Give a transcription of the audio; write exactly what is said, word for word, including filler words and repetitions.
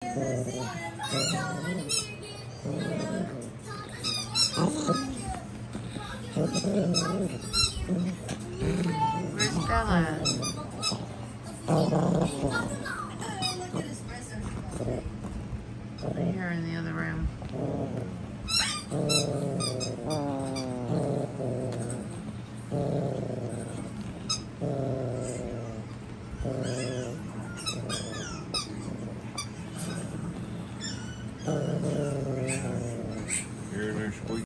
Where's Bella? Over here in the other room. Uh,